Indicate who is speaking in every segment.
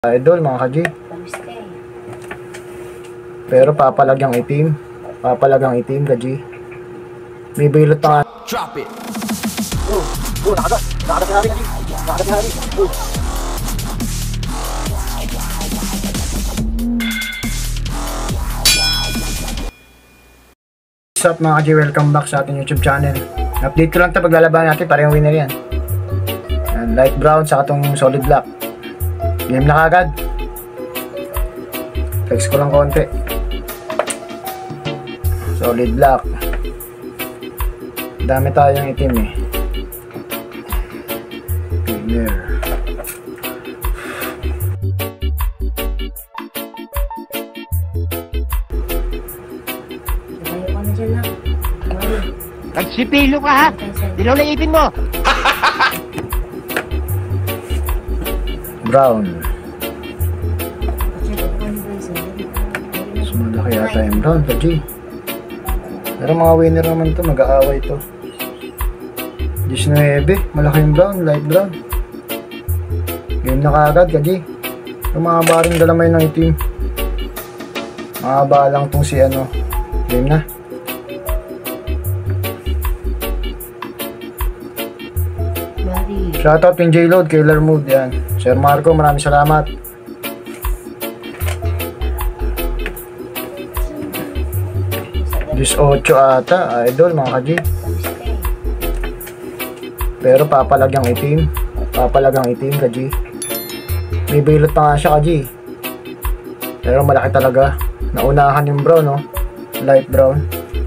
Speaker 1: Idol mga ka-G. Pero papalagang itim. Papalagang itim ka-G. May bilot pa nga.
Speaker 2: Drop it.
Speaker 1: Nakagat. Nakagat na rin ka-G. Nakagat na rin. What's up mga ka-G? Welcome back sa ating YouTube channel. Update ko lang ito paglalaban natin. Parehong winner yan. Light brown sa katong solid black. Game na kagad. Flex ko lang konti. Solid black. Dami tayong itim eh. Winner.
Speaker 3: Nagsipilo ka ha? Dilaw na ipin mo!
Speaker 1: Brown. Mas malaki yata yung brown ka G. Pero mga winner naman to, mag-aaway to. 19, malaki yung brown, light brown. Game na kagad ka G. Yung mga baring dalamay ng itim. Mahaba lang tong si ano. Game na. Shoutout Pin J-Load, Killer Mood, yan. Sir Marco, maraming salamat. This 8 ata, idol mga ka-G. Pero papalagang itim. Papalagang itim ka-G. May bilot pa nga siya ka-G. Pero malaki talaga. Naunahan yung brown, no? Light brown.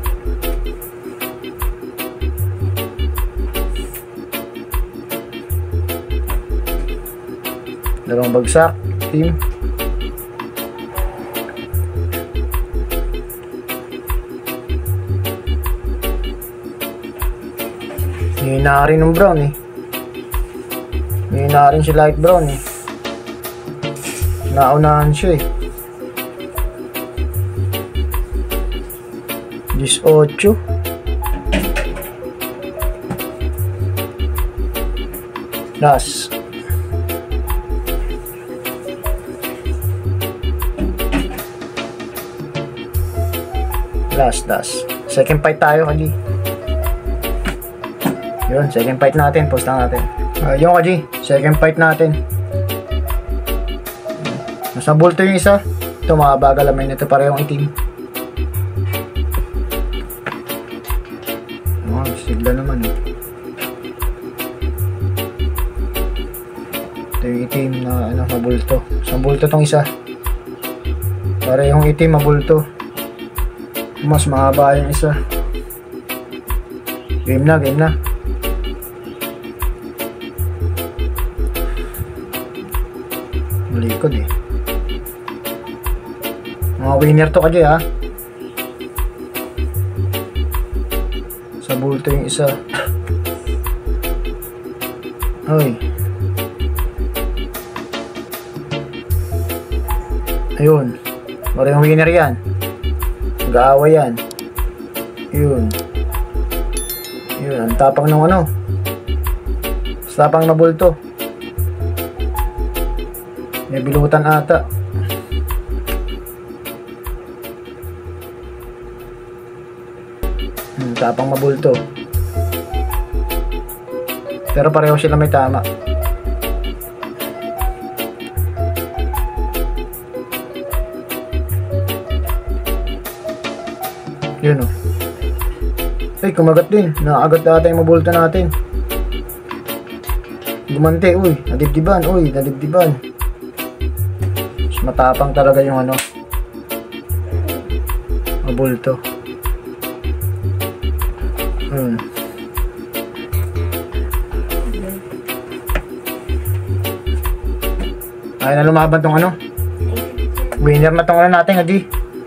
Speaker 1: Dalawang bagsak, team. Hihina rin ng brown eh. Hihina rin si light brown eh. Naunahan siya eh. 18. Last. Last. Second fight tayo kaji. Yun, second fight natin. Post lang natin. Yun kaji, second fight natin. Nasa bulto yung isa. Ito mga bagalamay na ito. Parehong itim. Sigla naman eh. Ito yung itim na ano, mabulto. Sa bulto tong isa. Parehong itim, mabulto. Mas mahaba yung isa. Game na. Malikod eh. Mga winner to kaji ha. Sa bulto yung isa. Ay. Ayun. Parehong winner yan. Mag-aaway yan. Yun. Ang tapang ng ano. Tapang na bulto. May bilutan ata. Tapang mabulto. Pero pareho sila may tama. Yun o. Ay, kumagat din. Nakagat ata yung mabulto natin. Gumante, uy. Nadibdiban. Mas matapang talaga yung ano. Mabulto. Ay na lumaban tong ano. Winner na tong ano natin, Haji.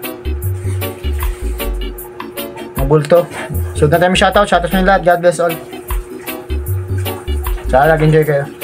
Speaker 1: Mabulto. So, na tayo shoutout. Shoutout sa inyo lahat. God bless all. Sana nag-enjoy kayo.